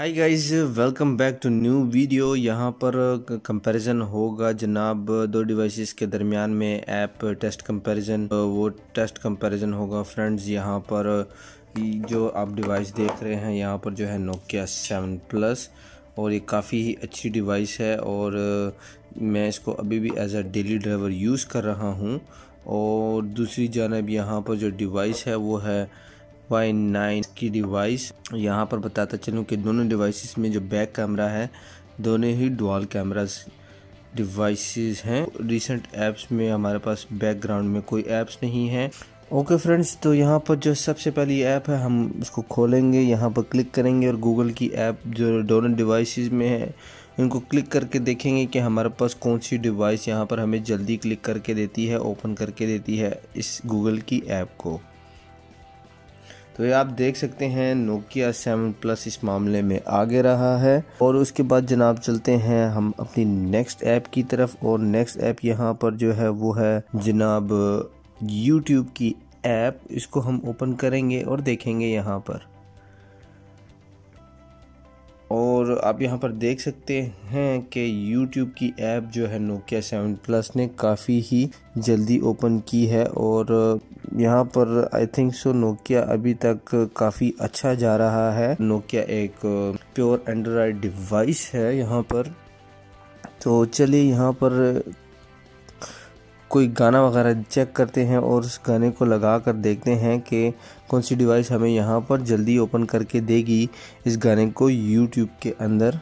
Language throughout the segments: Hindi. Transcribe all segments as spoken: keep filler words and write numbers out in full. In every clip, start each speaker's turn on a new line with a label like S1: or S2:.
S1: Hi guys, welcome back to new video. यहाँ पर कंपैरिजन होगा जनाब दो डिवाइसेस के दरमियान में ऐप टेस्ट कंपैरिजन। वो टेस्ट कंपैरिजन होगा फ्रेंड्स। यहाँ पर जो आप डिवाइस देख रहे हैं यहाँ पर जो है नोकिया सेवन प्लस, और ये काफ़ी ही अच्छी डिवाइस है और मैं इसको अभी भी as a daily driver use कर रहा हूँ। और दूसरी जानब यहाँ पर जो डिवाइस है वो है वाई नाइन की डिवाइस। यहाँ पर बताता चलूँ कि दोनों डिवाइसेस में जो बैक कैमरा है दोनों ही डुअल कैमरास डिवाइसेस हैं। रिसेंट ऐप्स में हमारे पास बैकग्राउंड में कोई ऐप्स नहीं है। ओके फ्रेंड्स, तो यहाँ पर जो सबसे पहली ऐप है हम उसको खोलेंगे, यहाँ पर क्लिक करेंगे और गूगल की ऐप जो दोनों डिवाइसेस में है इनको क्लिक करके देखेंगे कि हमारे पास कौन सी डिवाइस यहाँ पर हमें जल्दी क्लिक करके देती है, ओपन करके देती है इस गूगल की ऐप को। तो ये आप देख सकते हैं नोकिया सेवन प्लस इस मामले में आगे रहा है। और उसके बाद जनाब चलते हैं हम अपनी नेक्स्ट ऐप की तरफ। और नेक्स्ट ऐप यहाँ पर जो है वो है जनाब यूट्यूब की ऐप। इसको हम ओपन करेंगे और देखेंगे यहाँ पर। और आप यहाँ पर देख सकते हैं कि YouTube की ऐप जो है नोकिया सेवन प्लस ने काफ़ी ही जल्दी ओपन की है। और यहाँ पर आई थिंक सो नोकिया अभी तक काफ़ी अच्छा जा रहा है। नोकिया एक प्योर एंड्रॉयड डिवाइस है यहाँ पर। तो चलिए यहाँ पर कोई गाना वगैरह चेक करते हैं और उस गाने को लगा कर देखते हैं कि कौन सी डिवाइस हमें यहाँ पर जल्दी ओपन करके देगी इस गाने को YouTube के अंदर।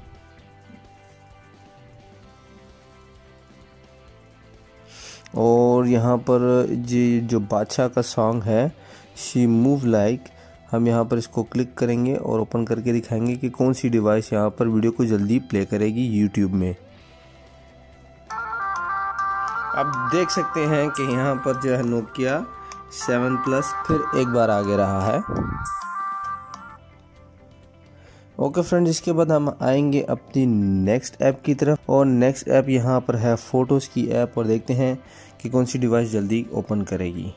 S1: और यहाँ पर जी जो बादशाह का सॉन्ग है शी मूव लाइक, हम यहाँ पर इसको क्लिक करेंगे और ओपन करके दिखाएंगे कि कौन सी डिवाइस यहाँ पर वीडियो को जल्दी प्ले करेगी YouTube में। आप देख सकते हैं कि यहाँ पर जो है नोकिया सेवन प्लस फिर एक बार आगे रहा है। ओके फ्रेंड्स, इसके बाद हम आएंगे अपनी नेक्स्ट ऐप की तरफ। और नेक्स्ट ऐप यहाँ पर है फोटोज़ की ऐप, और देखते हैं कि कौन सी डिवाइस जल्दी ओपन करेगी।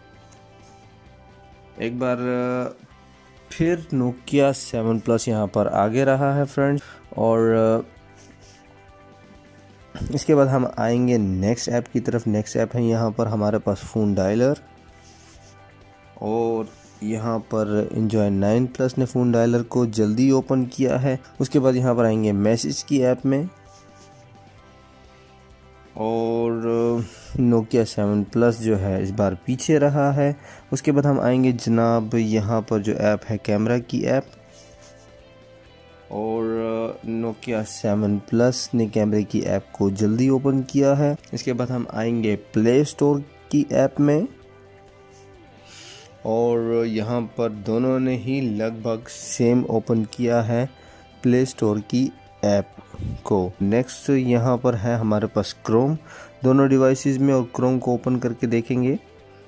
S1: एक बार फिर नोकिया सेवन प्लस यहाँ पर आगे रहा है फ्रेंड्स। और इसके बाद हम आएंगे नेक्स्ट ऐप की तरफ। नेक्स्ट ऐप है यहाँ पर हमारे पास फ़ोन डायलर, और यहाँ पर एंजॉय नाइन प्लस ने फ़ोन डायलर को जल्दी ओपन किया है। उसके बाद यहाँ पर आएंगे मैसेज की ऐप में, और नोकिया सेवन प्लस जो है इस बार पीछे रहा है। उसके बाद हम आएंगे जनाब यहाँ पर जो ऐप है कैमरा की ऐप, और नोकिया सेवन प्लस ने कैमरे की ऐप को जल्दी ओपन किया है। इसके बाद हम आएंगे प्ले स्टोर की ऐप में, और यहाँ पर दोनों ने ही लगभग सेम ओपन किया है प्ले स्टोर की ऐप को। नेक्स्ट यहाँ पर है हमारे पास क्रोम दोनों डिवाइसेस में, और क्रोम को ओपन करके देखेंगे।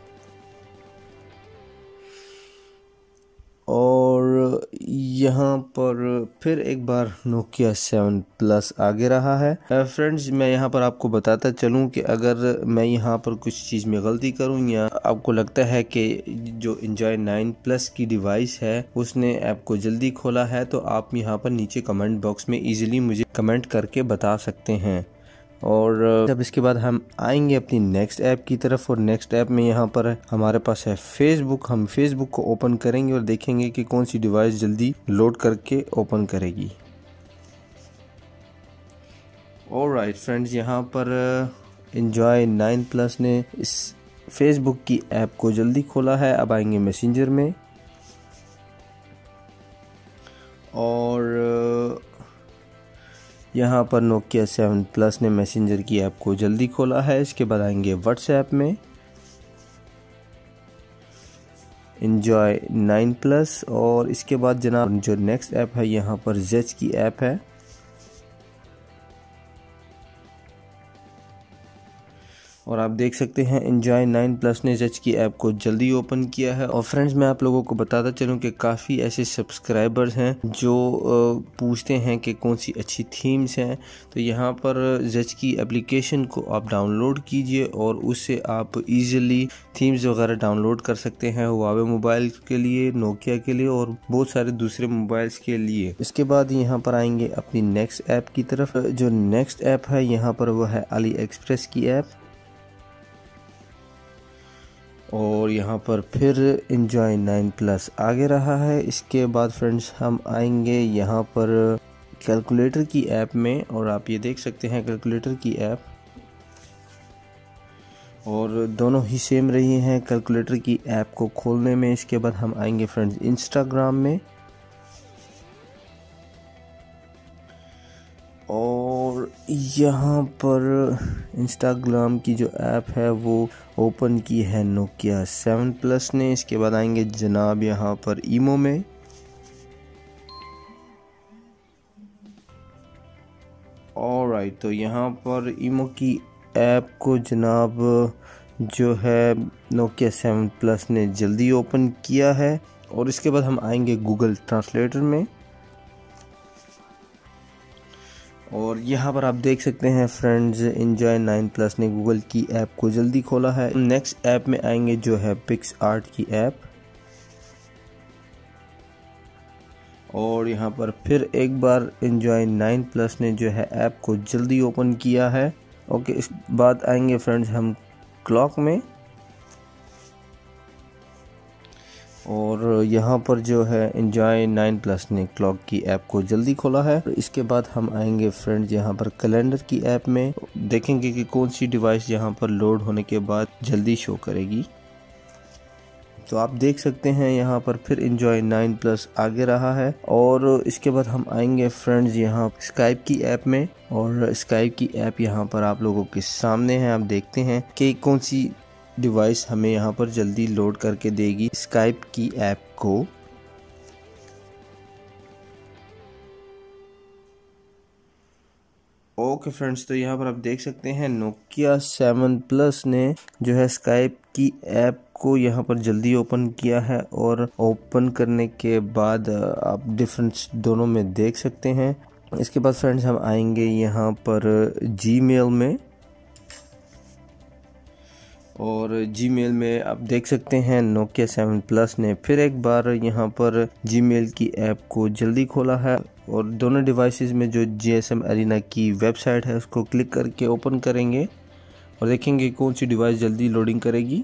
S1: और यहाँ पर फिर एक बार नोकिया सेवन प्लस आगे रहा है। फ्रेंड्स, मैं यहाँ पर आपको बताता चलूँ कि अगर मैं यहाँ पर कुछ चीज़ में गलती करूँ या आपको लगता है कि जो एंजॉय नाइन प्लस की डिवाइस है उसने ऐप को जल्दी खोला है, तो आप यहाँ पर नीचे कमेंट बॉक्स में इजीली मुझे कमेंट करके बता सकते हैं। और जब इसके बाद हम आएंगे अपनी नेक्स्ट ऐप की तरफ। और नेक्स्ट ऐप में यहाँ पर हमारे पास है फेसबुक। हम फेसबुक को ओपन करेंगे और देखेंगे कि कौन सी डिवाइस जल्दी लोड करके ओपन करेगी। ऑलराइट फ्रेंड्स, यहाँ पर एंजॉय नाइन प्लस ने इस फेसबुक की ऐप को जल्दी खोला है। अब आएंगे मैसेंजर में, और यहाँ पर नोकिया सेवन प्लस ने मैसेंजर की ऐप को जल्दी खोला है। इसके बाद आएंगे व्हाट्सएप में, एंजॉय नाइन प्लस, और इसके बाद जनाब जो नेक्स्ट ऐप है यहाँ पर जेच की ऐप है। और आप देख सकते हैं एंजॉय नाइन प्लस ने जज की ऐप को जल्दी ओपन किया है। और फ्रेंड्स मैं आप लोगों को बताता चलूं कि काफ़ी ऐसे सब्सक्राइबर्स हैं जो पूछते हैं कि कौन सी अच्छी थीम्स हैं। तो यहाँ पर जज की एप्लीकेशन को आप डाउनलोड कीजिए और उससे आप इजीली थीम्स वगैरह डाउनलोड कर सकते हैं हुआवे मोबाइल के लिए, नोकिया के लिए और बहुत सारे दूसरे मोबाइल्स के लिए। इसके बाद यहाँ पर आएंगे अपनी नेक्स्ट ऐप की तरफ। जो नेक्स्ट ऐप है यहाँ पर वो है अली एक्सप्रेस की ऐप। और यहाँ पर फिर एंजॉय नाइन प्लस आगे रहा है। इसके बाद फ्रेंड्स हम आएंगे यहाँ पर कैलकुलेटर की ऐप में और आप ये देख सकते हैं कैलकुलेटर की ऐप, और दोनों ही सेम रही हैं कैलकुलेटर की ऐप को खोलने में। इसके बाद हम आएंगे फ्रेंड्स इंस्टाग्राम में और यहाँ पर इंस्टाग्राम की जो ऐप है वो ओपन की है नोकिया सेवन प्लस ने। इसके बाद आएंगे जनाब यहाँ पर ईमो में ऑलराइट। तो यहाँ पर ईमो की ऐप को जनाब जो है नोकिया सेवन प्लस ने जल्दी ओपन किया है। और इसके बाद हम आएंगे गूगल ट्रांसलेटर में और यहाँ पर आप देख सकते हैं फ्रेंड्स एंजॉय नाइन प्लस ने गूगल की ऐप को जल्दी खोला है। नेक्स्ट ऐप में आएंगे जो है पिक्स आर्ट की ऐप और यहाँ पर फिर एक बार एंजॉय नाइन प्लस ने जो है ऐप को जल्दी ओपन किया है। ओके, इस बाद आएंगे फ्रेंड्स हम क्लॉक में और यहाँ पर जो है एंजॉय नाइन प्लस ने क्लॉक की ऐप को जल्दी खोला है। इसके बाद हम आएंगे फ्रेंड्स यहाँ पर कैलेंडर की ऐप में, देखेंगे कि कौन सी डिवाइस यहाँ पर लोड होने के बाद जल्दी शो करेगी। तो आप देख सकते हैं यहाँ पर फिर एंजॉय नाइन प्लस आगे रहा है। और इसके बाद हम आएंगे फ्रेंड्स यहाँ स्काइप की ऐप में और स्काइप की ऐप यहाँ पर आप लोगों के सामने है। आप देखते हैं कि कौन सी डिवाइस हमें यहाँ पर जल्दी लोड करके देगी स्काइप की ऐप को। ओके फ्रेंड्स, तो यहाँ पर आप देख सकते हैं नोकिया सेवन प्लस ने जो है स्काइप की ऐप को यहाँ पर जल्दी ओपन किया है और ओपन करने के बाद आप डिफरेंस दोनों में देख सकते हैं। इसके बाद फ्रेंड्स हम आएंगे यहाँ पर जीमेल में और जीमेल में आप देख सकते हैं नोकिया सेवन प्लस ने फिर एक बार यहाँ पर जीमेल की ऐप को जल्दी खोला है और दोनों डिवाइसेस में जो जीएसएम अरीना की वेबसाइट है उसको क्लिक करके ओपन करेंगे और देखेंगे कौन सी डिवाइस जल्दी लोडिंग करेगी।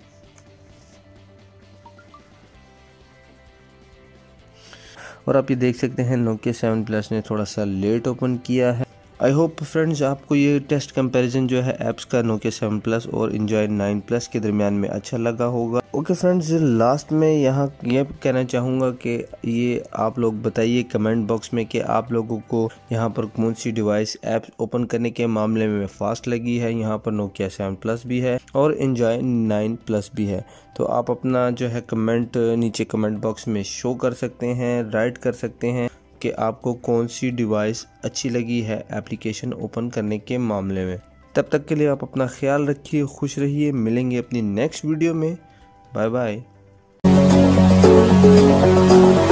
S1: और आप ये देख सकते हैं नोकिया सेवन प्लस ने थोड़ा सा लेट ओपन किया है। आई होप फ्रेंड्स आपको ये टेस्ट कंपैरिजन जो है ऐप्स का नोकिया सेवन प्लस और एंजॉय नाइन प्लस के दरमियान में अच्छा लगा होगा। ओके फ्रेंड्स, लास्ट में यहाँ ये कहना चाहूँगा कि ये आप लोग बताइए कमेंट बॉक्स में कि आप लोगों को यहाँ पर कौन सी डिवाइस ऐप ओपन करने के मामले में फास्ट लगी है। यहाँ पर नोकिया सेवन प्लस भी है और एंजॉय नाइन प्लस भी है। तो आप अपना जो है कमेंट नीचे कमेंट बॉक्स में शो कर सकते हैं, राइट कर सकते हैं कि आपको कौन सी डिवाइस अच्छी लगी है एप्लीकेशन ओपन करने के मामले में। तब तक के लिए आप अपना ख्याल रखिए, खुश रहिए, मिलेंगे अपनी नेक्स्ट वीडियो में। Bye bye.